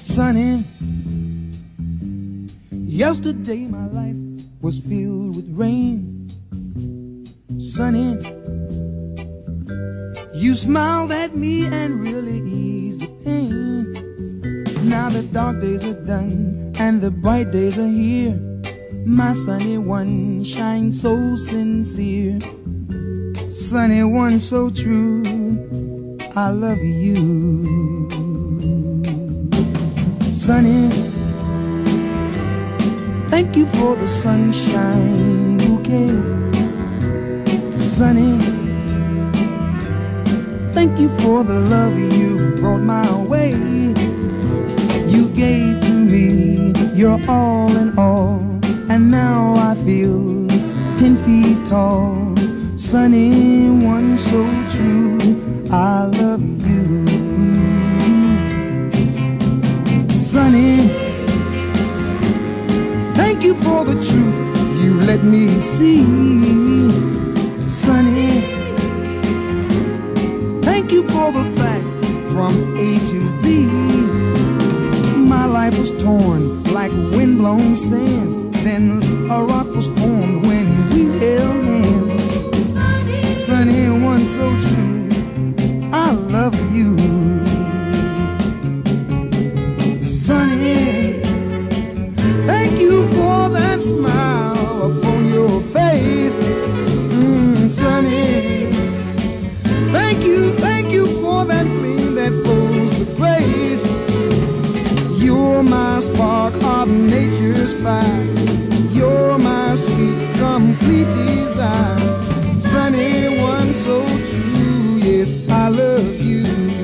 Sunny, yesterday my life was filled with rain. Sunny, you smiled at me and really eased the pain. Now the dark days are done and the bright days are here. My sunny one shines so sincere. Sunny one so true, I love you. Sunny, thank you for the sunshine bouquet. Sunny, thank you for the love you brought my way. You gave to me your all in all, and now I feel 10 feet tall. Sunny one so true, I love you. Sunny, thank you for the truth you let me see. Sunny, thank you for the facts from A to Z. My life was torn like windblown sand, then a rock was formed when we held hands. Sunny one so true, I love you. Sunny, thank you for that smile upon your face. Sunny, thank you for that gleam that flows with grace. You're my spark of nature's fire. You're my sweet, complete desire. Sunny one so true, yes, I love you.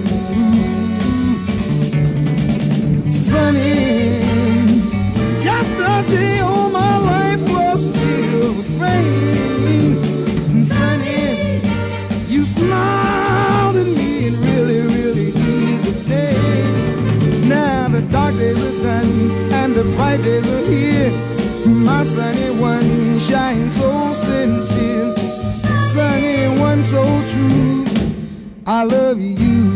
Sunny, yesterday all my life was filled with rain. Sunny, you smiled at me and really, really eased the day. Now the dark days are done and the bright days are here. My sunny one shines so sincere. Sunny one so true, I love you.